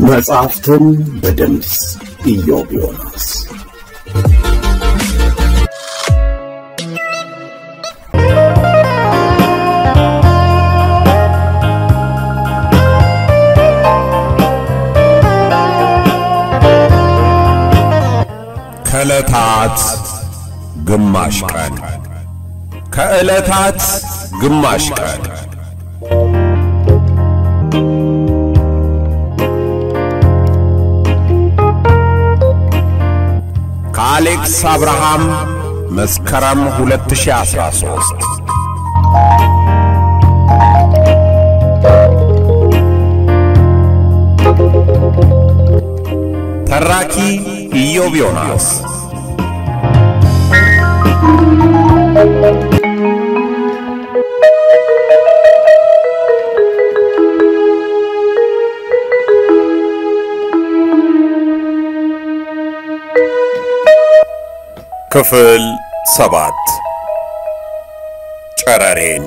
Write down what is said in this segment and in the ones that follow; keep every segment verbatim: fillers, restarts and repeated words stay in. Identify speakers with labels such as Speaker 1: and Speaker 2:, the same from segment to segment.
Speaker 1: መጽሐፍትን በድምጽ ኢዮብ ዮናስ
Speaker 2: ከዕለታት ግማሽ ቀን ከዕለታት ግማሽ ቀን ከአሌክስ አብርሃም መስከረም ሁለት ሺህ አስራ ሶስት ተራኪ ኢዮብ ዮናስ ክፍል ሰባት ጨረሬን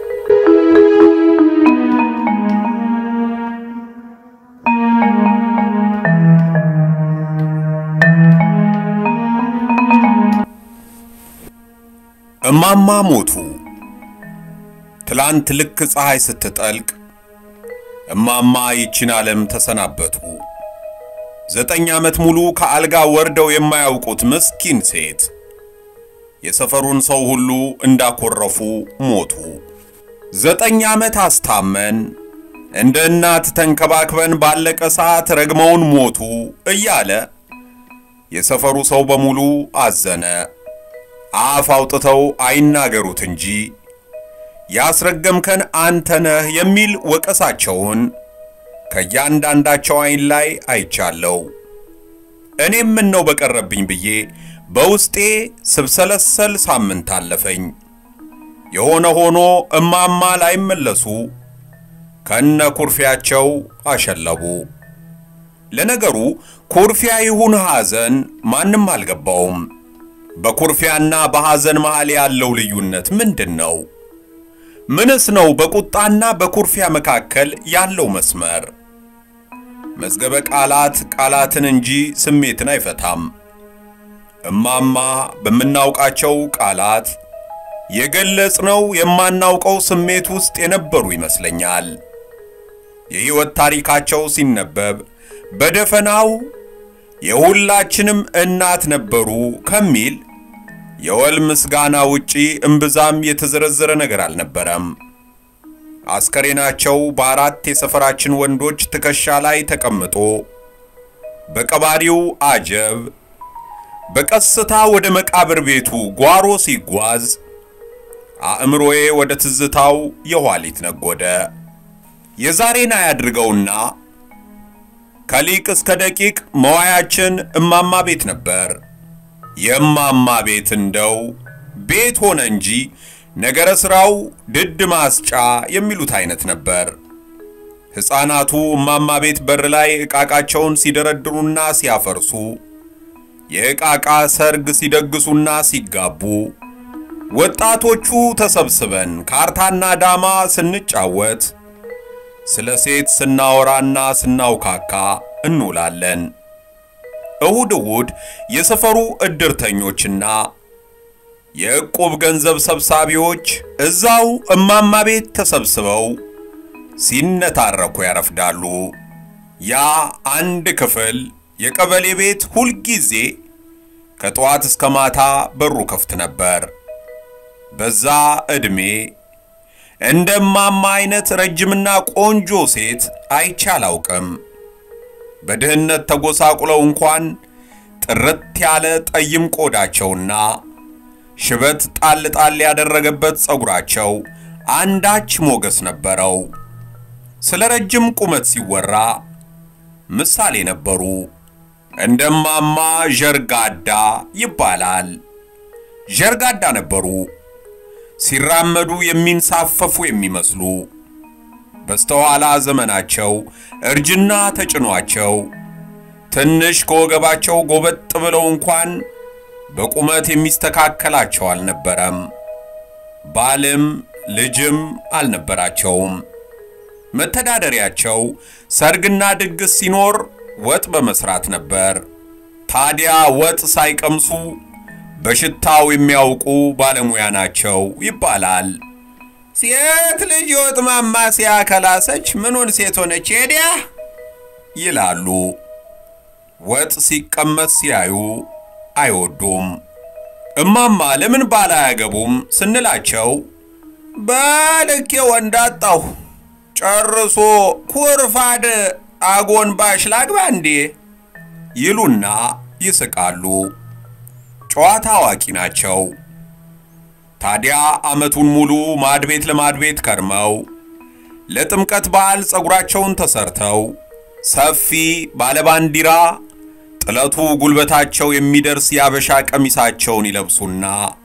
Speaker 2: እማማ ሞቱ። ትላንት ልክ ፀሐይ ስትጠልቅ እማማ ይችን ዓለም ተሰናበቱ። ዘጠኝ ዓመት ሙሉ ከአልጋ ወርደው የማያውቁት ምስኪን ሴት የሰፈሩን ሰው ሁሉ እንዳኮረፉ ሞቱ። ዘጠኝ ዓመት አስታመን እንደ እናት ተንከባክበን ባለቀ ሰዓት ረግመውን ሞቱ እያለ የሰፈሩ ሰው በሙሉ አዘነ። አፍ አውጥተው አይናገሩት እንጂ ያስረገምከን አንተ ነህ የሚል ወቀሳቸውን ከያንዳንዳቸው አይን ላይ አይቻለው። እኔም ምን ነው በቀረብኝ ብዬ በውስጤ ስብሰለሰል ሳምንት አለፈኝ። የሆነ ሆኖ እማማ ላይ መለሱ ከነ ኩርፊያቸው አሸለቡ። ለነገሩ ኩርፊያ ይሁን ሐዘን ማንም አልገባውም። በኩርፊያና በሐዘን መሃል ያለው ልዩነት ምንድነው? ምንስ ነው በቁጣና በኩርፊያ መካከል ያለው መስመር? መዝገበ ቃላት ቃላትን እንጂ ስሜትን አይፈታም። እማማ በመናውቃቸው ቃላት የገለጽነው የማናውቀው ስሜት ውስጥ የነበሩ ይመስለኛል። የሕይወት ታሪካቸው ሲነበብ በደፈናው የሁላችንም እናት ነበሩ ከሚል የወል ምስጋና ውጪ እምብዛም የተዘረዘረ ነገር አልነበረም። አስከሬናቸው በአራት የሰፈራችን ወንዶች ትከሻ ላይ ተቀምጦ በቀባሪው አጀብ በቀስታ ወደ መቃብር ቤቱ ጓሮ ሲጓዝ አእምሮዬ ወደ ትዝታው የኋሊት ነጎደ። የዛሬና ያድርገውና ከሊቅ እስከ ደቂቅ መዋያችን እማማ ቤት ነበር። የእማማ ቤት እንደው ቤት ሆነ እንጂ ነገረ ስራው ድድ ማስጫ የሚሉት አይነት ነበር። ሕፃናቱ እማማ ቤት በር ላይ ዕቃቃቸውን ሲደረድሩና ሲያፈርሱ፣ የዕቃቃ ሰርግ ሲደግሱና ሲጋቡ፣ ወጣቶቹ ተሰብስበን ካርታና ዳማ ስንጫወት፣ ስለ ሴት ስናወራና ስናውካካ እንውላለን። እሁድ እሁድ የሰፈሩ እድርተኞችና የዕቁብ ገንዘብ ሰብሳቢዎች እዛው እማማ ቤት ተሰብስበው ሲነታረኩ ያረፍዳሉ። ያ አንድ ክፍል የቀበሌ ቤት ሁል ጊዜ ከጧት እስከ ማታ በሩ ከፍት ነበር። በዛ እድሜ እንደ እማማ አይነት ረጅምና ቆንጆ ሴት አይቻላውቅም። በድህነት ተጎሳቁለው እንኳን ጥርት ያለ ጠይም ቆዳቸውና ሽበት ጣል ጣል ያደረገበት ጸጉራቸው አንዳች ሞገስ ነበረው። ስለ ረጅም ቁመት ሲወራ ምሳሌ ነበሩ። እንደማማ ጀርጋዳ ይባላል። ጀርጋዳ ነበሩ። ሲራመዱ የሚንሳፈፉ የሚመስሉ በስተኋላ ዘመናቸው እርጅና ተጭኗቸው ትንሽ ከወገባቸው ጎበጥ ብለው እንኳን በቁመት የሚስተካከላቸው አልነበረም። ባልም ልጅም አልነበራቸውም። መተዳደሪያቸው ሰርግና ድግስ ሲኖር ወጥ በመስራት ነበር። ታዲያ ወጥ ሳይቀምሱ በሽታው የሚያውቁ ባለሙያ ናቸው ይባላል። ሴት ልጅ ወጥ ማማሲያ ከላሰች ምኑን ሴት ሆነች ሄዲያ ይላሉ። ወጥ ሲቀመስ ሲያዩ አይወዱም። እማማ ለምን ባላ ያገቡም ስንላቸው ባልኬ ወንዳጣው ጨርሶ ኩርፋድ አጎንባሽ ላግባ እንዴ ይሉና ይስቃሉ። ጨዋታ አዋቂ ናቸው። ታዲያ አመቱን ሙሉ ማድቤት ለማድቤት ከርመው ለጥምቀት በዓል ጸጉራቸውን ተሰርተው ሰፊ ባለባንዲራ ጥለቱ ጉልበታቸው የሚደርስ ያበሻ ቀሚሳቸውን ይለብሱና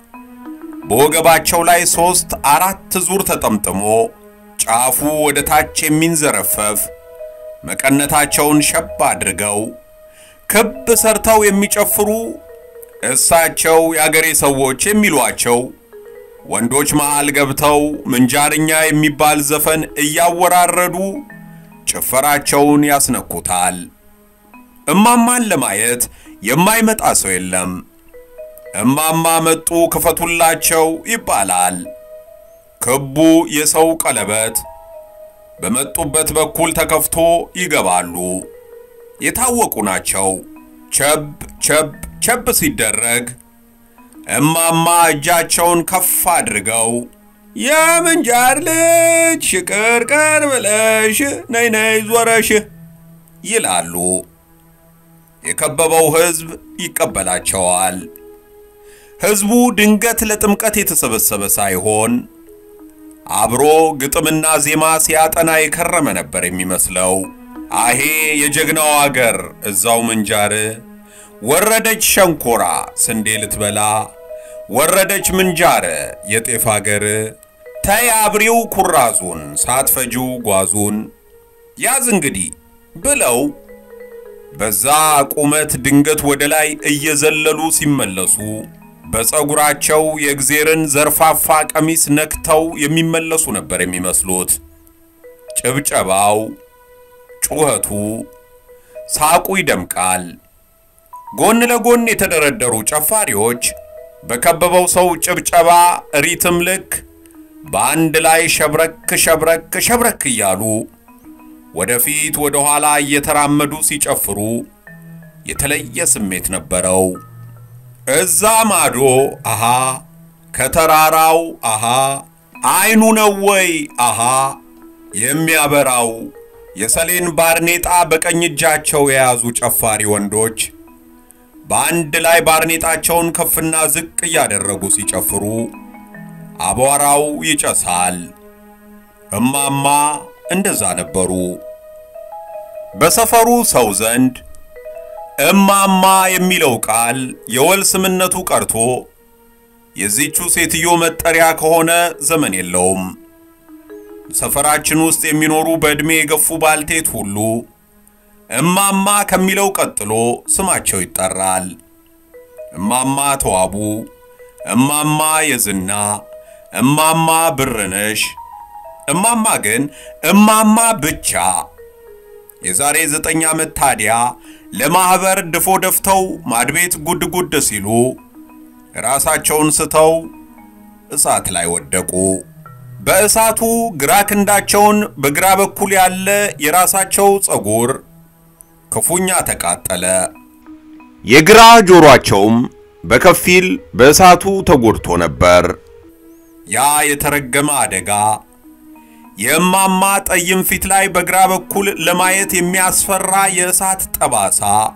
Speaker 2: በወገባቸው ላይ ሶስት አራት ዙር ተጠምጥሞ ጫፉ ወደ ታች የሚንዘረፈፍ መቀነታቸውን ሸባ አድርገው ክብ ሰርተው የሚጨፍሩ እሳቸው ያገሬ ሰዎች የሚሏቸው ወንዶች መሃል ገብተው ምንጃርኛ የሚባል ዘፈን እያወራረዱ ጭፈራቸውን ያስነኩታል። እማማን ለማየት የማይመጣ ሰው የለም። እማማ መጡ ክፈቱላቸው ይባላል። ክቡ የሰው ቀለበት በመጡበት በኩል ተከፍቶ ይገባሉ። የታወቁ ናቸው። ቸብ ቸብ ቸብ ሲደረግ እማማ እጃቸውን ከፍ አድርገው የምንጃር ልጅ ሽቅርቅር ብለሽ ነይ ነይ ዞረሽ ይላሉ። የከበበው ህዝብ ይቀበላቸዋል። ህዝቡ ድንገት ለጥምቀት የተሰበሰበ ሳይሆን አብሮ ግጥምና ዜማ ሲያጠና የከረመ ነበር የሚመስለው። አሄ የጀግናው አገር እዛው ምንጃር ወረደች ሸንኮራ ስንዴ ልትበላ ወረደች ምንጃር የጤፍ አገር ታይ አብሪው ኩራዙን ሳትፈጂው ጓዙን ያዝ እንግዲህ ብለው በዛ ቁመት ድንገት ወደ ላይ እየዘለሉ ሲመለሱ በፀጉራቸው የእግዚአብሔርን ዘርፋፋ ቀሚስ ነክተው የሚመለሱ ነበር የሚመስሉት። ጭብጨባው ጩኸቱ ሳቁ ይደምቃል። ጎን ለጎን የተደረደሩ ጨፋሪዎች በከበበው ሰው ጭብጨባ ሪትም ልክ በአንድ ላይ ሸብረክ ሸብረክ ሸብረክ እያሉ ወደፊት ወደ ኋላ እየተራመዱ ሲጨፍሩ የተለየ ስሜት ነበረው። እዛ ማዶ አሃ ከተራራው አሃ አይኑ ነው ወይ አሃ የሚያበራው የሰሌን ባርኔጣ በቀኝ እጃቸው የያዙ ጨፋሪ ወንዶች በአንድ ላይ ባርኔጣቸውን ከፍና ዝቅ ያደረጉ ሲጨፍሩ አቧራው ይጨሳል። እማማ እንደዛ ነበሩ። በሰፈሩ ሰው ዘንድ እማማ የሚለው ቃል የወል ስምነቱ ቀርቶ የዚቹ ሴትዮ መጠሪያ ከሆነ ዘመን የለውም። ሰፈራችን ውስጥ የሚኖሩ በእድሜ የገፉ ባልቴት ሁሉ እማማ ከሚለው ቀጥሎ ስማቸው ይጠራል። እማማ ተዋቡ፣ እማማ የዝና፣ እማማ ብርነሽ። እማማ ግን እማማ ብቻ። የዛሬ ዘጠኝ ዓመት ታዲያ ለማህበር ድፎ ደፍተው ማድቤት ጉድ ጉድ ሲሉ ራሳቸውን ስተው እሳት ላይ ወደቁ። በእሳቱ ግራ ክንዳቸውን በግራ በኩል ያለ የራሳቸው ጸጉር ክፉኛ ተቃጠለ። የግራ ጆሮአቸውም በከፊል በእሳቱ ተጎድቶ ነበር። ያ የተረገመ አደጋ የእማማ ጠይም ፊት ላይ በግራ በኩል ለማየት የሚያስፈራ የእሳት ጠባሳ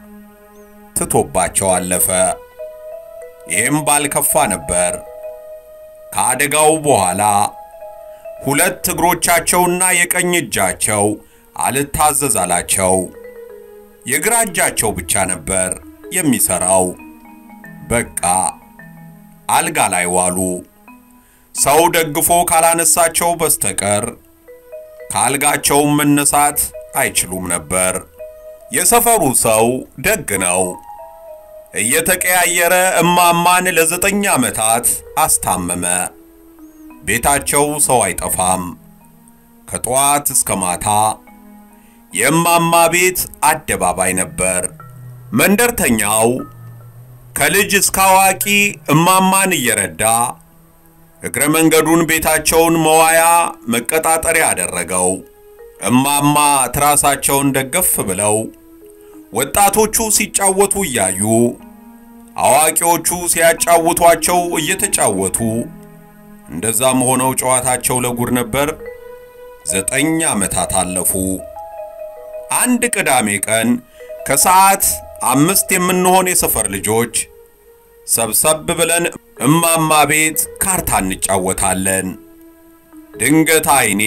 Speaker 2: ትቶባቸው አለፈ። ይህም ባልከፋ ነበር። ከአደጋው በኋላ ሁለት እግሮቻቸውና የቀኝ እጃቸው አልታዘዝ አላቸው። የግራ እጃቸው ብቻ ነበር የሚሰራው። በቃ አልጋ ላይ ዋሉ። ሰው ደግፎ ካላነሳቸው በስተቀር ካልጋቸው መነሳት አይችሉም ነበር። የሰፈሩ ሰው ደግ ነው። እየተቀያየረ እማማን ለዘጠኝ ዓመታት አስታመመ። ቤታቸው ሰው አይጠፋም። ከጧት እስከ ማታ የማማ ቤት አደባባይ ነበር። መንደርተኛው ከልጅ እስከ አዋቂ እማማን እየረዳ እግረ መንገዱን ቤታቸውን መዋያ መቀጣጠሪያ ያደረገው። እማማ ትራሳቸውን ደገፍ ብለው ወጣቶቹ ሲጫወቱ ያዩ፣ አዋቂዎቹ ሲያጫውቷቸው እየተጫወቱ እንደዛም ሆነው ጨዋታቸው ለጉር ነበር። ዘጠኝ ዓመታት አለፉ። አንድ ቅዳሜ ቀን ከሰዓት አምስት የምንሆን የሰፈር ልጆች ሰብሰብ ብለን እማማ ቤት ካርታ እንጫወታለን። ድንገት አይኔ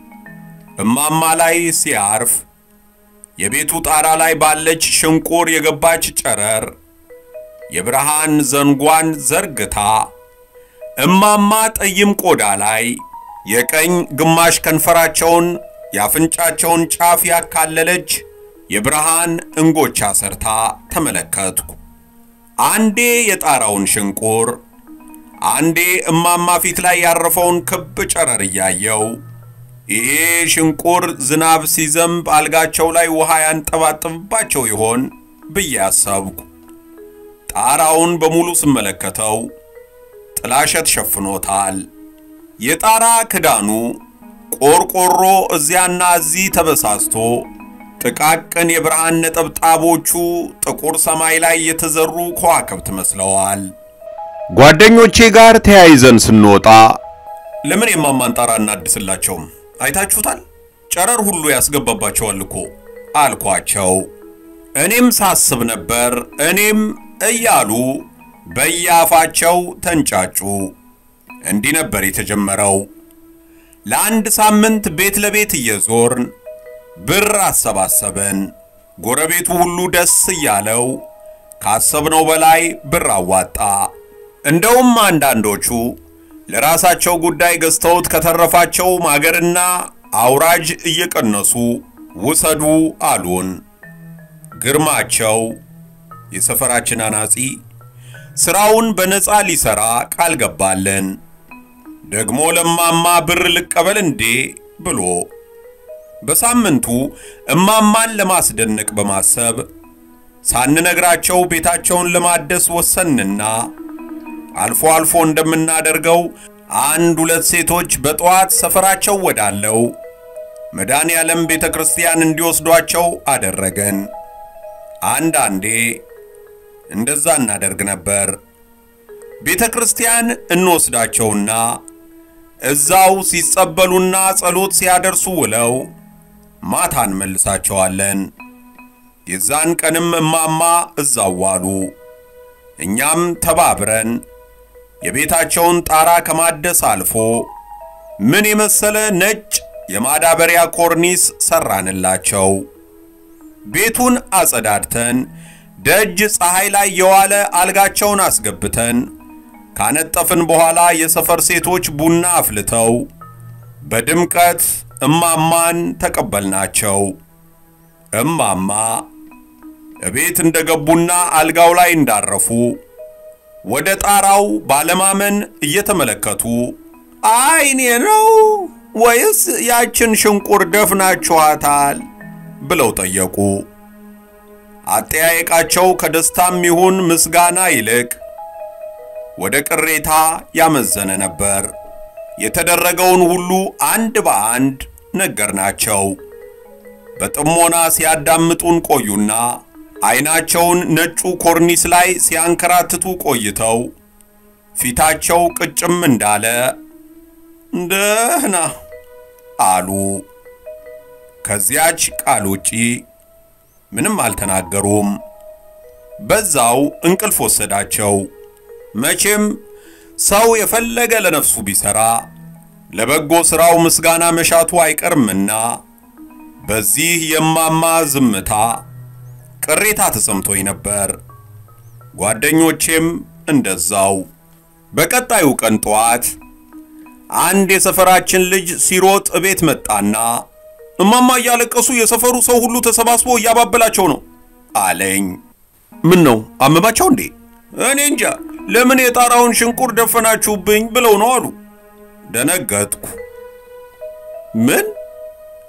Speaker 2: እማማ ላይ ሲያርፍ የቤቱ ጣራ ላይ ባለች ሽንቁር የገባች ጨረር የብርሃን ዘንጓን ዘርግታ እማማ ጠይም ቆዳ ላይ የቀኝ ግማሽ ከንፈራቸውን ያፍንጫቸውን ጫፍ ያካለለች የብርሃን እንጎቻ ሰርታ ተመለከትኩ። አንዴ የጣራውን ሽንቁር፣ አንዴ እማማ ፊት ላይ ያረፈውን ክብ ጨረር ያየው። ይሄ ሽንቁር ዝናብ ሲዘንብ አልጋቸው ላይ ውሃ ያንጠባጥብባቸው ይሆን ብዬ አሰብኩ። ጣራውን በሙሉ ስመለከተው ጥላሸት ሸፍኖታል። የጣራ ክዳኑ ቆርቆሮ እዚያና እዚህ ተበሳስቶ ጥቃቅን የብርሃን ነጠብጣቦቹ ጥቁር ሰማይ ላይ የተዘሩ ከዋክብት መስለዋል። ጓደኞቼ ጋር ተያይዘን ስንወጣ ለምን የማማን ጣራ እናድስላቸውም? አይታችሁታል? ጨረር ሁሉ ያስገባባቸዋል እኮ አልኳቸው። እኔም ሳስብ ነበር እኔም እያሉ በያፋቸው ተንጫጩ። እንዲህ ነበር የተጀመረው። ለአንድ ሳምንት ቤት ለቤት እየዞርን ብር አሰባሰበን። ጎረቤቱ ሁሉ ደስ እያለው ካሰብነው በላይ ብር አዋጣ። እንደውም አንዳንዶቹ ለራሳቸው ጉዳይ ገዝተውት ከተረፋቸው ማገርና አውራጅ እየቀነሱ ውሰዱ አሉን። ግርማቸው የሰፈራችን አናጺ ስራውን በነፃ ሊሰራ ቃል ገባለን። ደግሞ ለማማ ብር ልቀበል እንዴ ብሎ በሳምንቱ እማማን ለማስደነቅ በማሰብ ሳንነግራቸው ቤታቸውን ለማደስ ወሰንና አልፎ አልፎ እንደምናደርገው አንድ ሁለት ሴቶች በጧት ሰፈራቸው ወዳለው መድኃኔዓለም ቤተክርስቲያን እንዲወስዷቸው አደረገን። አንዳንዴ እንደዛ እናደርግ ነበር። ቤተክርስቲያን እንወስዳቸውና እዛው ሲጸበሉና ጸሎት ሲያደርሱ ውለው ማታን መልሳቸዋለን። የዛን ቀንም እማማ እዛው ዋሉ። እኛም ተባብረን የቤታቸውን ጣራ ከማደስ አልፎ ምን የመሰለ ነጭ የማዳበሪያ ኮርኒስ ሰራንላቸው። ቤቱን አጸዳድተን ደጅ ፀሐይ ላይ የዋለ አልጋቸውን አስገብተን ካነጠፍን በኋላ የሰፈር ሴቶች ቡና አፍልተው በድምቀት እማማን ተቀበልናቸው። እማማ እቤት እንደገቡና አልጋው ላይ እንዳረፉ ወደ ጣራው ባለማመን እየተመለከቱ አይኔ ነው ወይስ ያችን ሽንቁር ደፍናችኋታል ብለው ጠየቁ። አጠያየቃቸው ከደስታም ይሁን ምስጋና ይልቅ ወደ ቅሬታ ያመዘነ ነበር። የተደረገውን ሁሉ አንድ በአንድ ነገርናቸው። በጥሞና ሲያዳምጡን ቆዩና አይናቸውን ነጩ ኮርኒስ ላይ ሲያንከራትቱ ቆይተው ፊታቸው ቅጭም እንዳለ ደህና አሉ። ከዚያች ቃል ውጪ ምንም አልተናገሩም። በዛው እንቅልፍ ወሰዳቸው። መቼም ሰው የፈለገ ለነፍሱ ቢሰራ ለበጎ ስራው ምስጋና መሻቱ አይቀርምና በዚህ የማማ ዝምታ ቅሬታ ተሰምቶኝ ነበር። ጓደኞቼም እንደዛው። በቀጣዩ ቀን ጧት አንድ የሰፈራችን ልጅ ሲሮጥ እቤት መጣና እማማ ያለቀሱ የሰፈሩ ሰው ሁሉ ተሰባስቦ ያባበላቸው ነው አለኝ። ምን ነው አመማቸው እንዴ? እኔ እንጃ ለምን የጣራውን ሽንቁር ደፈናችሁብኝ ብለው ነው አሉ። ደነገጥኩ። ምን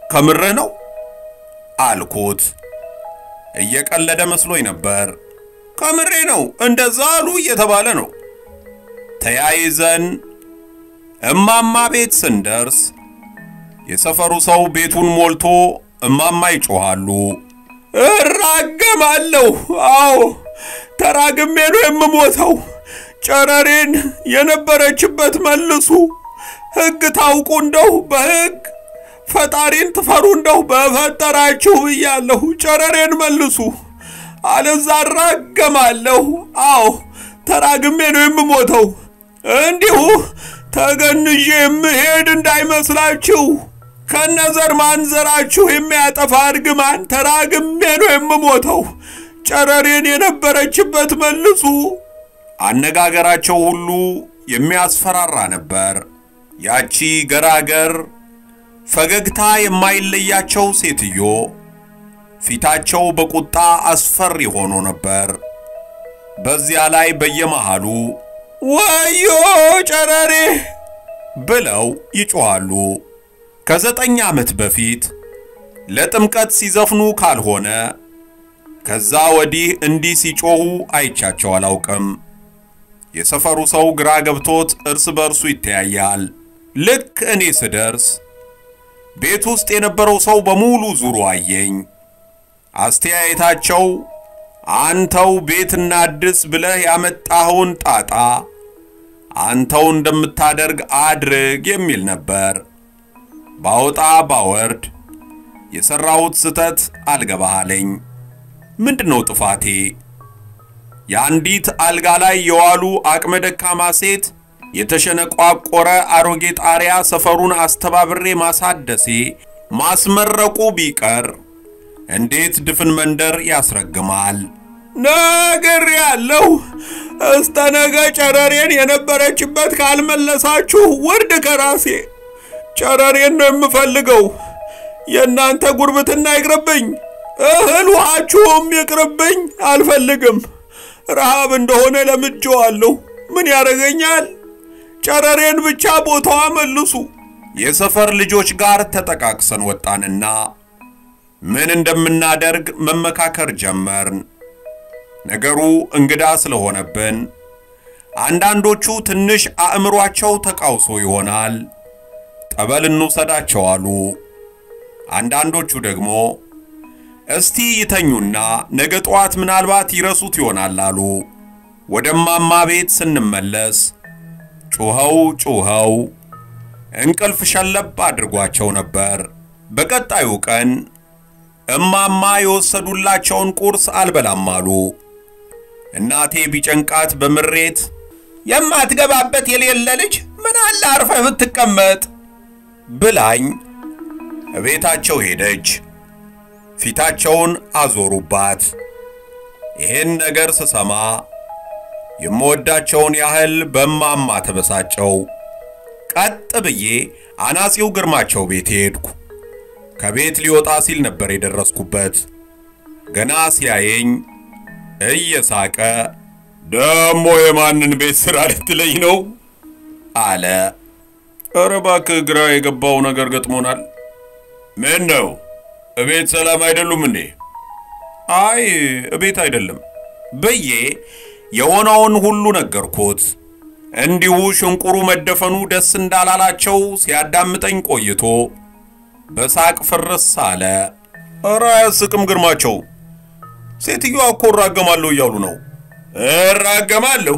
Speaker 2: ከምረ ነው አልኩት እየቀለደ መስሎኝ ነበር ከምሬ ነው እንደዛ አሉ እየተባለ ነው ተያይዘን እማማ ቤት ስንደርስ የሰፈሩ ሰው ቤቱን ሞልቶ እማማ ይጮሃሉ እራገማለሁ አው ተራግሜ ነው የምሞተው ጨረሬን የነበረችበት መልሱ ህግ ታውቁ እንደው በህግ ፈጣሪን ትፈሩ እንደው በፈጠራችሁ ይያለሁ ጨረሬን መልሱ አለዛራገማለሁ አው ተራግሜ ነው የምሞተው እንዲሁ ተገንጄ የምሄድ እንዳይመስላችሁ ከነዘር ማንዘራችሁ የሚያጠፋ እርግማን ተራግሜ ነው የምሞተው ጨረሬን የነበረችበት መልሱ አነጋገራቸው ሁሉ የሚያስፈራራ ነበር ያቺ ገራገር ፈገግታ የማይለያቸው ሴትዮ ፊታቸው በቁጣ አስፈሪ ሆኖ ነበር በዚያ ላይ በየመሃሉ ወዮ ጨረሬ ብለው ይጮሃሉ ከዘጠኝ ዓመት በፊት ለጥምቀት ሲዘፍኑ ካልሆነ ከዛ ወዲህ እንዲህ ሲጮሁ አይቻቸው አላውቅም የሰፈሩ ሰው ግራ ገብቶት እርስ በርሱ ይተያያል ልክ እኔ ስደርስ ቤት ውስጥ የነበረው ሰው በሙሉ ዙሩ አየኝ አስተያየታቸው አንተው ቤትና አዲስ ብለህ ያመጣውን ጣጣ አንተው እንደምታደርግ አድርግ የሚል ነበር ባውጣ ባወርድ የሰራሁት ስተት አልገባሃለኝ ምንድነው ጥፋቴ ያንዲት አልጋ ላይ የዋሉ አቅመ ደካማ ሴት የተሸነቋቆረ አሮጌ ጣሪያ ሰፈሩን አስተባብሬ ማሳደሴ ማስመረቁ ቢቀር እንዴት ድፍን መንደር ያስረግማል ነገር ያለው እስተነገ ጨረሬን የነበረችበት ካልመለሳችሁ ወርድ ከራሴ ጨረሬን ነው የምፈልገው የናንተ ጉርብትና ይቅርብኝ እህል ውሃችሁም ይቅርብኝ አልፈልግም ረሃብ እንደሆነ ለምጄዋለሁ ምን ያረጋኛል ጨረሬን ብቻ ቦታዋ መልሱ የሰፈር ልጆች ጋር ተጠቃቅሰን ወጣንና ምን እንደምናደርግ መመካከር ጀመርን ነገሩ እንግዳ ስለሆነብን አንዳንዶቹ ትንሽ አእምሯቸው ተቃውሶ ይሆናል ጠበል እንውሰዳቸው አሉ አንዳንዶቹ ደግሞ እስቲ ይተኙና ነገ ጧት ምናልባት ይረሱት ይሆናል አሉ ወደማማ ቤት ስንመለስ ጩኸው ጩኸው እንቅልፍ ሸለብ አድርጓቸው ነበር በቀጣዩ ቀን እማማ የወሰዱላቸውን ቁርስ አልበላም አሉ እናቴ ቢጨንቃት በምሬት የማትገባበት የሌለ ልጅ ምን አለ አርፈህ ብትቀመጥ ብላኝ ቤታቸው ሄደች ፊታቸውን አዞሩባት ይሄን ነገር ስሰማ የምወዳቸውን ያህል በማማ ተበሳጨው ቀጥ ብዬ አናጺው ግርማቸው ቤት ሄድኩ ከቤት ሊወጣ ሲል ነበር የደረስኩበት ገና ሲያየኝ እየሳቀ ደሞ የማንን ቤት ስራ ልትለኝ ነው አለ ኧረ እባክህ ግራ የገባው ነገር ገጥሞናል ምን ነው እቤት ሰላም አይደሉም እንዴ አይ እቤት አይደለም በዬ የሆነውን ሁሉ ነገርኩት እንዲሁ ሽንቁሩ መደፈኑ ደስ እንዳላላቸው ሲያዳምጠኝ ቆይቶ በሳቅ ፍርስ አለ ኧረ አያስቅም ግርማቸው ሴትየዋ እኮ እራገማለሁ እያሉ ነው እራገማለሁ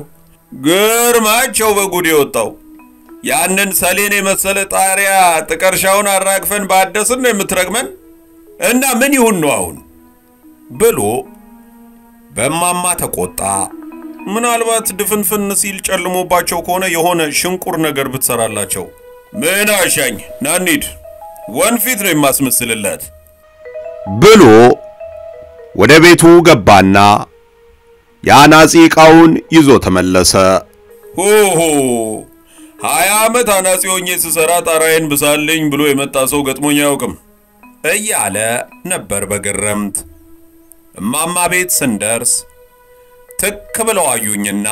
Speaker 2: ግርማቸው በጉድ የወጣው ያንን ሰሌን የመሰለ ጣሪያ ጥቀርሻውን አራግፈን ባደስን ነው የምትረግመን እና ምን ይሁን ነው አሁን ብሎ በማማ ተቆጣ ምናልባት ድፍንፍን ሲል ጨልሞባቸው ከሆነ የሆነ ሽንቁር ነገር ብትሰራላቸው ምን አሻኝ ናኒድ ወንፊት ነው የማስመስልላት ብሎ ወደ ቤቱ ገባና ያናጺ ቃውን ይዞ ተመለሰ ሆሆ ሃያ ዓመት አናጺ ሆኜ ስሰራ ጣራዬን ብሳልኝ ብሎ የመጣ ሰው ገጥሞኝ ያውቅም እያለ ነበር በግርምት እማማ ቤት ስንደርስ ትክ ብለው አዩኝና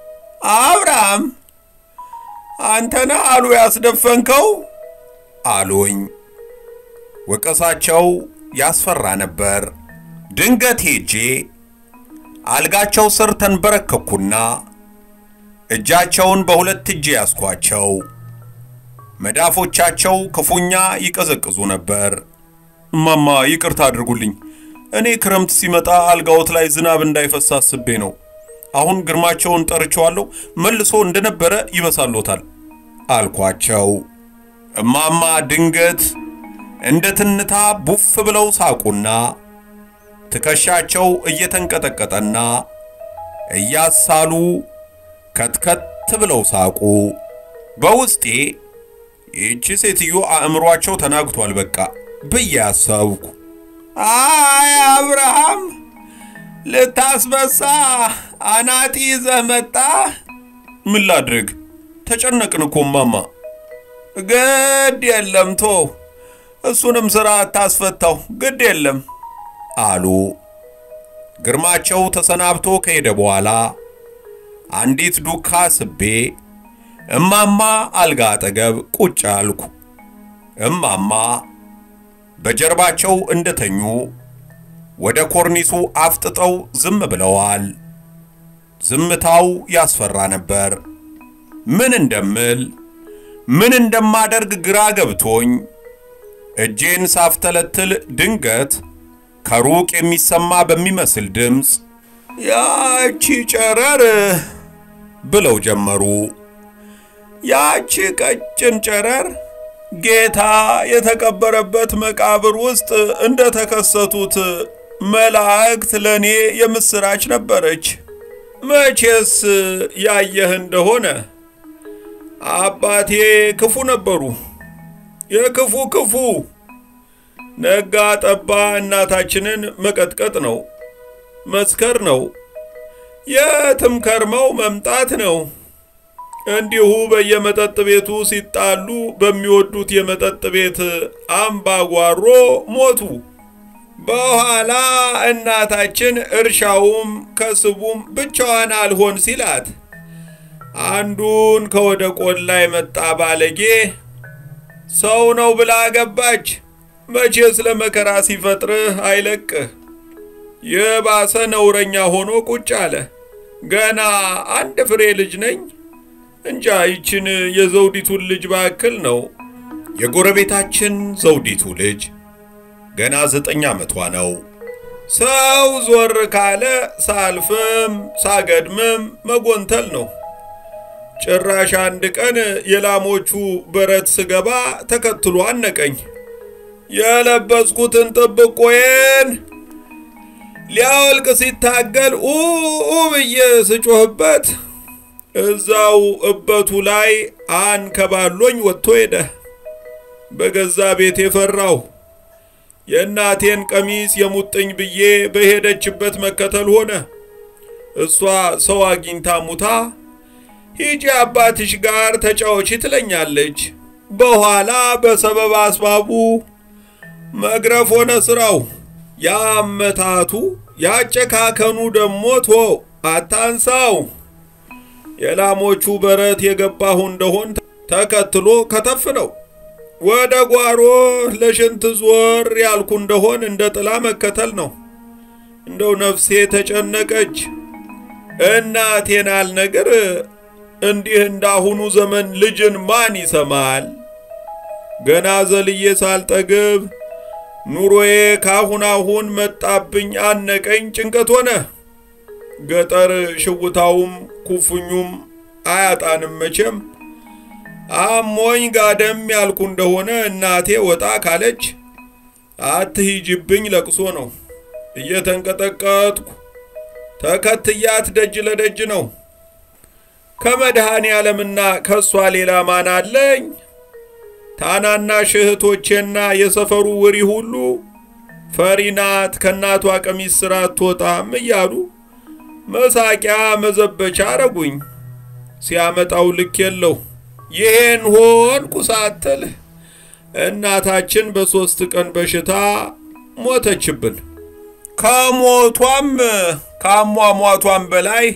Speaker 2: አብርሃም አንተና አሉ ያስደፈንከው አሉኝ ወቀሳቸው ያስፈራ ነበር። ድንገት ሄጄ አልጋቸው ስር ተንበረከኩና እጃቸውን በሁለት እጄ ያስኳቸው። መዳፎቻቸው ክፉኛ ይቀዘቅዙ ነበር። ማማ ይቅርታ አድርጉልኝ፣ እኔ ክረምት ሲመጣ አልጋዎት ላይ ዝናብ እንዳይፈስ አስቤ ነው። አሁን ግርማቸውን ጠርቼዋለሁ፣ መልሶ እንደነበረ ይበሳሎታል አልኳቸው። እማማ ድንገት እንደ ትንታ ቡፍ ብለው ሳቁና ትከሻቸው እየተንቀጠቀጠና እያሳሉ ከትከት ብለው ሳቁ። በውስጤ ይህች ሴትዮ አእምሯቸው ተናግቷል በቃ ብዬ አሰብኩ። አይ አብርሃም ልታስበሳ አናጢ ይዘህ መጣ። ምን ላድርግ? ተጨነቅን እኮ ማማ። ግድ የለም ቶ እሱንም ስራ አታስፈታው፣ ግድ የለም አሉ። ግርማቸው ተሰናብቶ ከሄደ በኋላ አንዲት ዱካ ስቤ እማማ አልጋ አጠገብ ቁጭ አልኩ። እማማ በጀርባቸው እንደተኙ ወደ ኮርኒሱ አፍጥጠው ዝም ብለዋል። ዝምታው ያስፈራ ነበር። ምን እንደምል ምን እንደማደርግ ግራ ገብቶኝ እጄን ሳፍተለትል ድንገት ከሩቅ የሚሰማ በሚመስል ድምፅ ያቺ ጨረር ብለው ጀመሩ። ያቺ ቀጭን ጨረር ጌታ የተቀበረበት መቃብር ውስጥ እንደተከሰቱት መላእክት ለኔ የምስራች ነበረች። መቼስ ያየህ እንደሆነ አባቴ ክፉ ነበሩ፣ የክፉ ክፉ። ነጋ ጠባ እናታችንን መቀጥቀጥ ነው፣ መስከር ነው፣ የትም ከርመው መምጣት ነው። እንዲሁ በየመጠጥ ቤቱ ሲጣሉ በሚወዱት የመጠጥ ቤት አምባጓሮ ሞቱ። በኋላ እናታችን እርሻውም ከስቡም ብቻዋን አልሆን ሲላት አንዱን ከወደ ቆላ የመጣ ባለጌ ሰው ነው ብላ ገባች። መቼስ ለመከራ ሲፈጥርህ አይለቅህ። የባሰ ነውረኛ ሆኖ ቁጭ አለ። ገና አንድ ፍሬ ልጅ ነኝ እንጃ ይችን የዘውዲቱን ልጅ ባክል ነው። የጎረቤታችን ዘውዲቱ ልጅ ገና ዘጠኝ ዓመቷ ነው። ሰው ዞር ካለ ሳልፍም ሳገድምም መጎንተል ነው። ጭራሽ አንድ ቀን የላሞቹ በረት ስገባ ተከትሎ አነቀኝ። የለበስኩትን ጥብቆዬን ሊያወልቅ ሲታገል ኡኡ ብዬ ስጮህበት እዛው እበቱ ላይ አንከባሎኝ ወጥቶ ሄደ። በገዛ ቤቴ ፈራሁ። የእናቴን ቀሚስ የሙጥኝ ብዬ በሄደችበት መከተል ሆነ። እሷ ሰው አግኝታ ሙታ ሂጂ አባትሽ ጋር ተጫወቺ ትለኛለች። በኋላ በሰበብ አስባቡ መግረፍ ሆነ ስራው። ያመታቱ ያጨካከኑ ደሞ ቶ አታንሳው። የላሞቹ በረት የገባሁ እንደሆን ተከትሎ ከተፍ ነው። ወደ ጓሮ ለሽንት ዞር ያልኩ እንደሆን እንደ ጥላ መከተል ነው። እንደው ነፍሴ ተጨነቀች። እናቴን አልነገር እንዲህ እንዳሁኑ ዘመን ልጅን ማን ይሰማል? ገና ዘልዬ ሳልጠግብ ኑሮዬ ካሁን አሁን መጣብኝ፣ አነቀኝ፣ ጭንቀት ሆነ። ገጠር ሽውታውም ኩፍኙም አያጣንም መቼም። አሞኝ ጋደም ያልኩ እንደሆነ እናቴ ወጣ ካለች አትሂጂብኝ ለቅሶ ነው። እየተንቀጠቀጥኩ ተከትያት ደጅ ለደጅ ነው። ከመድኃኔ ዓለምና ከሷ ሌላ ማን አለኝ? ታናናሽ እህቶቼና የሰፈሩ ወሪ ሁሉ ፈሪናት ከናቷ ቀሚስ ስራ አትወጣም እያሉ መሳቂያ መዘበቻ አረጉኝ። ሲያመጣው ልክ የለው። ይሄን ሆንኩ ሳትል እናታችን በሶስት ቀን በሽታ ሞተችብን። ከሞቷም ከሟሟቷም በላይ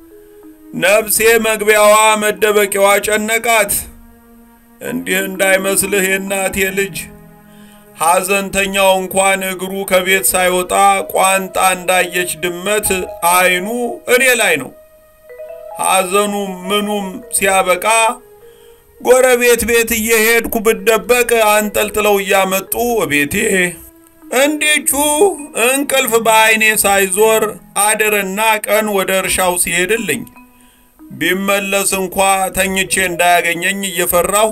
Speaker 2: ነፍሴ መግቢያዋ መደበቂያዋ ጨነቃት። እንዲህ እንዳይመስልህ የናቴ ልጅ ሐዘንተኛው እንኳን እግሩ ከቤት ሳይወጣ ቋንጣ እንዳየች ድመት አይኑ እኔ ላይ ነው። ሐዘኑ ምኑም ሲያበቃ ጎረቤት ቤት እየሄድኩ ብደበቅ አንጠልጥለው ያመጡ ቤቴ እንዴቹ እንቅልፍ በአይኔ ሳይዞር አድርና ቀን ወደ እርሻው ሲሄድልኝ ቢመለስ እንኳን ተኝቼ እንዳያገኘኝ እየፈራሁ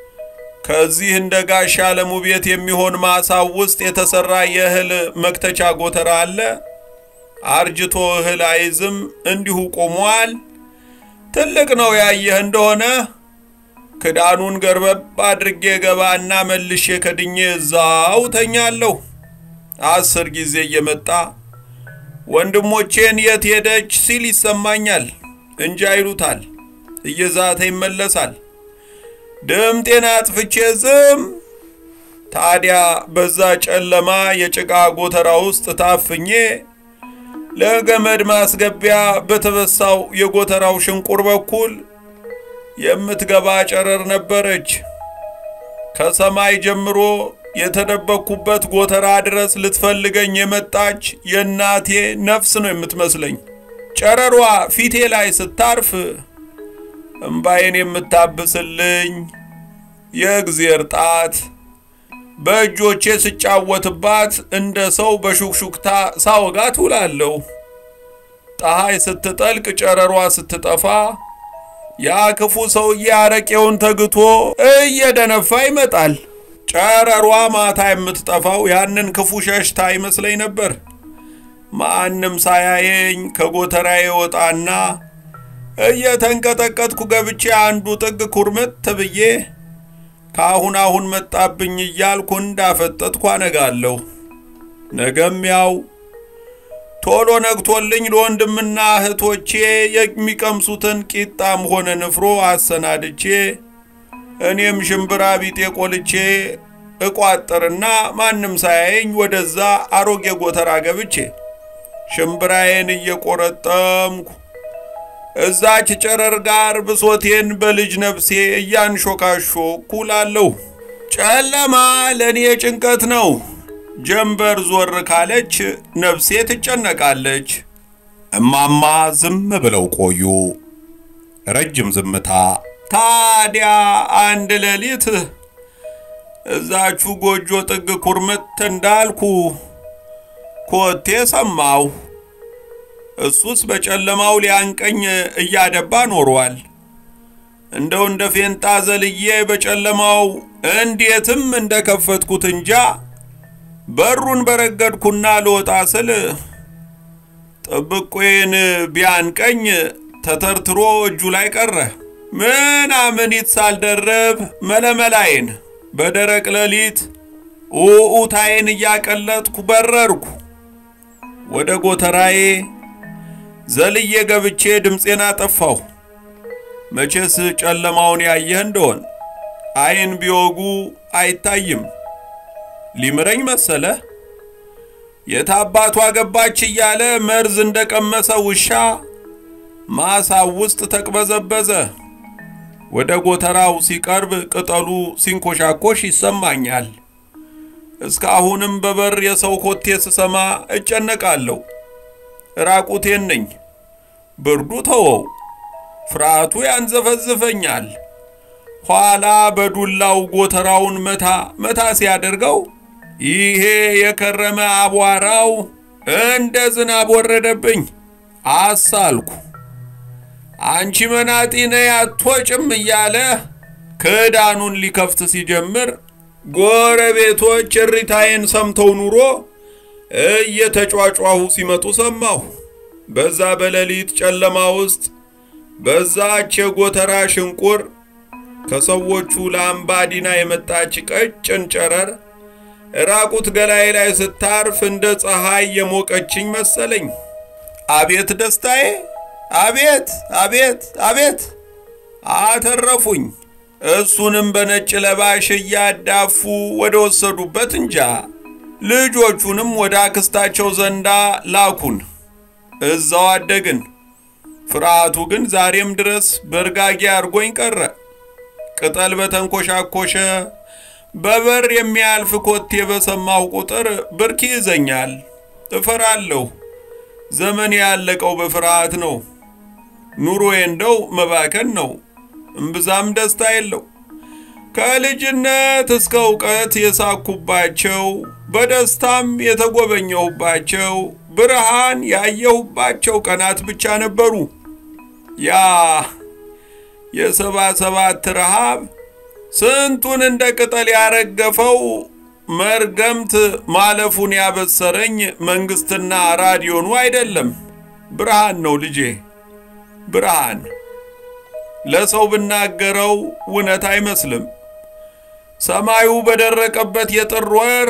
Speaker 2: ከዚህ እንደ ጋሻ ለሙ ቤት የሚሆን ማሳው ውስጥ የተሰራ የእህል መክተቻ ጎተራ አለ። አርጅቶ እህል አይዝም እንዲሁ ቆሟል። ትልቅ ነው ያየህ እንደሆነ ክዳኑን ገርበብ አድርጌ ገባና መልሼ ከድኜ እዛው ተኛለሁ። አስር ጊዜ እየመጣ ወንድሞቼን የት ሄደች ሲል ይሰማኛል እንጂ አይሉታል። እየዛተ ይመለሳል። ድምጤን አጥፍቼ ዝም። ታዲያ በዛ ጨለማ የጭቃ ጎተራ ውስጥ ታፍኜ ለገመድ ማስገቢያ በተበሳው የጎተራው ሽንቁር በኩል የምትገባ ጨረር ነበረች። ከሰማይ ጀምሮ የተደበኩበት ጎተራ ድረስ ልትፈልገኝ የመጣች የናቴ ነፍስ ነው የምትመስለኝ። ጨረሯ ፊቴ ላይ ስታርፍ እምባዬን የምታብስልኝ የእግዚአብሔር ጣት በእጆቼ ስጫወትባት እንደ ሰው በሹክሹክታ ሳወጋት ውላለሁ። ፀሐይ ስትጠልቅ ጨረሯ ስትጠፋ ያ ክፉ ሰውዬ አረቄውን ተግቶ እየደነፋ ይመጣል። ጨረሯ ማታ የምትጠፋው ያንን ክፉ ሸሽታ ይመስለኝ ነበር። ማንም ሳያየኝ ከጎተራዬ ወጣና እየተንቀጠቀጥኩ ገብቼ አንዱ ጥግ ኩርምት ብዬ ካሁን አሁን መጣብኝ እያልኩ እንዳፈጠጥኩ አነጋለሁ። ነገም ያው ቶሎ ነግቶልኝ ለወንድምና እህቶቼ የሚቀምሱትን ቂጣም ሆነ ንፍሮ አሰናድቼ እኔም ሽምብራ ቢጤ ቆልቼ እቋጥርና ማንም ሳያየኝ ወደዛ አሮጌ ጎተራ ገብቼ ሽምብራዬን እየቆረጠምኩ እዛች ጨረር ጋር ብሶቴን በልጅ ነፍሴ እያንሾካሾኩ እላለሁ። ጨለማ ለኔ ጭንቀት ነው። ጀንበር ዞር ካለች ነፍሴ ትጨነቃለች። እማማ ዝም ብለው ቆዩ። ረጅም ዝምታ። ታዲያ አንድ ሌሊት እዛቹ ጎጆ ጥግ ኩርምት እንዳልኩ ኮቴ ሰማሁ። እሱስ በጨለማው ሊያንቀኝ እያደባ ኖሯል። እንደው እንደ ፌንጣ ዘልዬ በጨለማው እንዴትም እንደከፈትኩት እንጃ በሩን በረገድኩና ልወጣ ስል ጥብቆዬን ቢያንቀኝ ተተርትሮ እጁ ላይ ቀረ። ምናምን ይትሳልደረብ መለመላዬን በደረቅ ሌሊት ኡኡታዬን እያቀለጥኩ በረርኩ ወደ ጎተራዬ። ዘልዬ ገብቼ ድምጼን አጠፋሁ። መቼስ ጨለማውን ያየህ እንደሆን አይን ቢወጉ አይታይም። ሊምረኝ መሰለ። የታባቷ ገባች እያለ መርዝ እንደቀመሰ ውሻ ማሳው ውስጥ ተቅበዘበዘ። ወደ ጎተራው ሲቀርብ ቅጠሉ ሲንኮሻኮሽ ይሰማኛል። እስካሁንም በበር የሰው ኮቴ ስሰማ እጨነቃለሁ። ራቁቴን ነኝ። ብርዱ ተወው፣ ፍርሃቱ ያንዘፈዝፈኛል። ኋላ በዱላው ጎተራውን መታ መታ ሲያደርገው ይሄ የከረመ አቧራው እንደ ዝናብ ወረደብኝ። አሳልኩ። አንቺ መናጢ ነይ አትወጭም እያለ ክዳኑን ሊከፍት ሲጀምር ጎረቤቶች እሪታዬን ሰምተው ኑሮ እየተጫጫሁ ሲመጡ ሰማሁ። በዛ በሌሊት ጨለማ ውስጥ በዛች የጎተራ ሽንቁር ከሰዎቹ ላምባዲና የመጣች ቀጭን ጨረር ራቁት ገላዬ ላይ ስታርፍ እንደ ፀሐይ የሞቀችኝ መሰለኝ። አቤት ደስታዬ! አቤት አቤት አቤት! አተረፉኝ። እሱንም በነጭ ለባሽ ያዳፉ ወደ ወሰዱበት እንጃ። ልጆቹንም ወደ አክስታቸው ዘንዳ ላኩን። እዛው አደግን። ፍርሃቱ ግን ዛሬም ድረስ በርጋጊ አርጎኝ ቀረ። ቅጠል በተንኮሻኮሸ በበር የሚያልፍ ኮቴ በሰማው ቁጥር ብርኪ ይዘኛል እፈራለሁ ዘመን ያለቀው በፍርሃት ነው ኑሮዬ እንደው መባከን ነው እምብዛም ደስታ የለው ከልጅነት እስከ ዕውቀት የሳኩባቸው በደስታም የተጎበኘሁባቸው ብርሃን ያየሁባቸው ቀናት ብቻ ነበሩ ያ የሰባ ሰባት ረሃብ ስንቱን እንደ ቅጠል ያረገፈው መርገምት ማለፉን ያበሰረኝ መንግስትና ራዲዮኑ አይደለም ብርሃን ነው ልጄ ብርሃን ለሰው ብናገረው እውነት አይመስልም ሰማዩ በደረቀበት የጥር ወር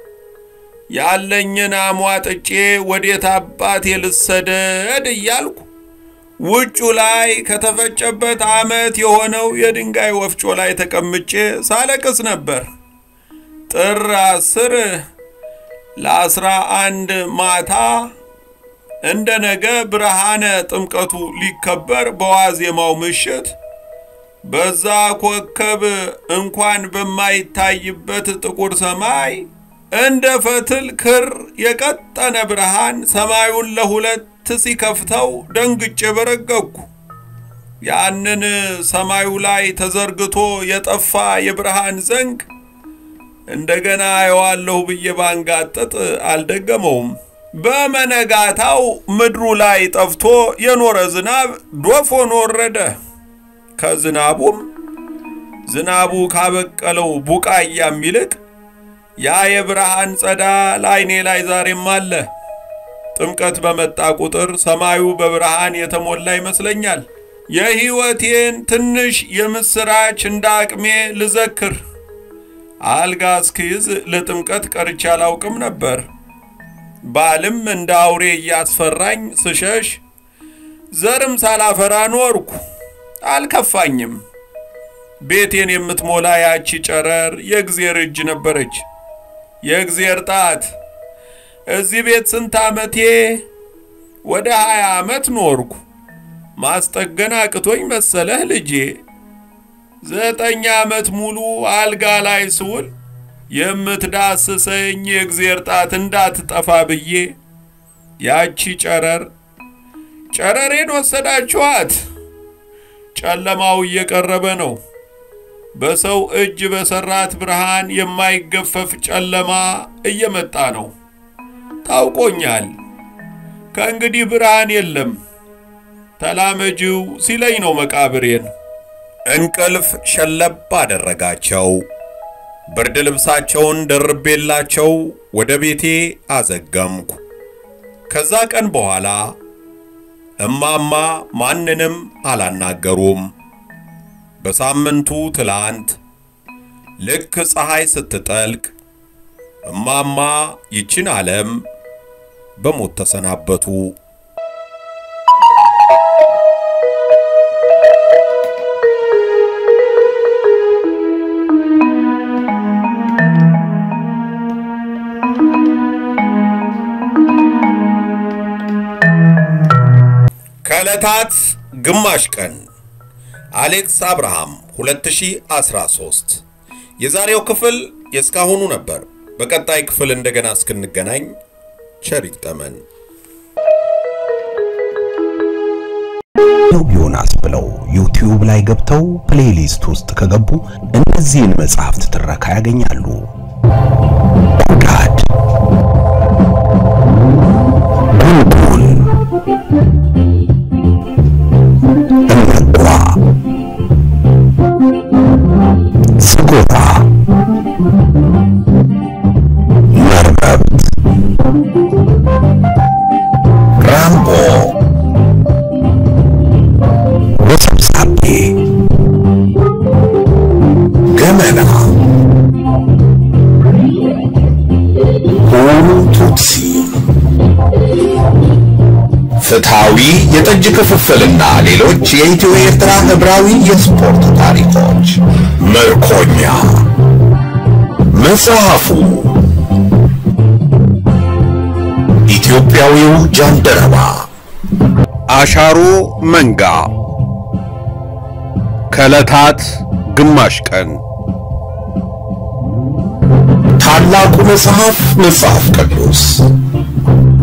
Speaker 2: ያለኝን አሟጥጬ ወዴት አባቴ ልሰደድ እያልኩ ውጩ ላይ ከተፈጨበት አመት የሆነው የድንጋይ ወፍጮ ላይ ተቀምጬ ሳለቅስ ነበር ጥር አስር ለአስራ አንድ ማታ እንደ ነገ ብርሃነ ጥምቀቱ ሊከበር በዋዜማው ምሽት በዛ ኮከብ እንኳን በማይታይበት ጥቁር ሰማይ እንደ ፈትል ክር የቀጠነ ብርሃን ሰማዩን ለሁለት ሲከፍተው ደንግጬ በረገኩ ያንን ሰማዩ ላይ ተዘርግቶ የጠፋ የብርሃን ዘንግ እንደገና ያዋለው በየባንጋጠጥ አልደገመውም በመነጋታው ምድሩ ላይ ጠፍቶ የኖረ ዝናብ ዶፍ ሆኖ ወረደ ከዝናቡም ዝናቡ ካበቀለው ቡቃያም ይልቅ ያ የብርሃን ጸዳል አይኔ ላይ ዛሬም አለ ጥምቀት በመጣ ቁጥር ሰማዩ በብርሃን የተሞላ ይመስለኛል የህይወቴን ትንሽ የምስራች እንዳቅሜ ልዘክር አልጋ እስኪይዝ ለጥምቀት ቀርቻ አላውቅም ነበር ባልም እንደ አውሬ ያስፈራኝ ስሸሽ ዘርም ሳላፈራ ኖርኩ አልከፋኝም ቤቴን የምትሞላ ያቺ ጨረር የእግዚአብሔር እጅ ነበረች የእግዚአብሔር ጣት እዚህ ቤት ስንት አመቴ ወደ ሃያ አመት ኖርኩ ማስጠገና አቅቶኝ መሰለህ ልጄ ዘጠኝ አመት ሙሉ አልጋ ላይ ስውል የምትዳስሰኝ የእግዚአብሔር ጣት እንዳትጠፋ ብዬ ያቺ ጨረር ጨረሬን ወሰዳችኋት ጨለማው እየቀረበ ነው በሰው እጅ በሰራት ብርሃን የማይገፈፍ ጨለማ እየመጣ ነው ታውቆኛል ከእንግዲህ ብርሃን የለም ተላመጂው ሲለኝ ነው መቃብሬን እንቅልፍ ሸለብ አደረጋቸው ብርድ ልብሳቸውን ደርቤላቸው ወደ ቤቴ አዘገምኩ ከዛ ቀን በኋላ እማማ ማንንም አላናገሩም በሳምንቱ ትላንት ልክ ፀሐይ ስትጠልቅ እማማ ይችን ዓለም በሞት ተሰናበቱ ከለታት ግማሽ ቀን አሌክስ አብርሃም ሁለት ሺህ አስራ ሶስት የዛሬው ክፍል የስካሁኑ ነበር በቀጣይ ክፍል እንደገና እስክንገናኝ ቸር ይግጠመን
Speaker 1: ዮናስ ብለው ዩቲዩብ ላይ ገብተው ፕሌሊስት ውስጥ ከገቡ እነዚህን መጽሐፍት ትረካ ያገኛሉ ጋድ ጉንጉን እመጓ ስጎታ መርበብት ራምቦ ወሰብሳቤ ገመና ሁቱትሲ ፍትሃዊ የጠጅ ክፍፍልና ሌሎች የኢትዮ ኤርትራ ህብራዊ የስፖርት ታሪኮች ምርኮኛ መጽሐፉ ኢትዮጵያዊው ጃንደረባ አሻሮ መንጋ ከለታት ግማሽ ቀን ታላቁ መጽሐፍ መጽሐፍ ቅዱስ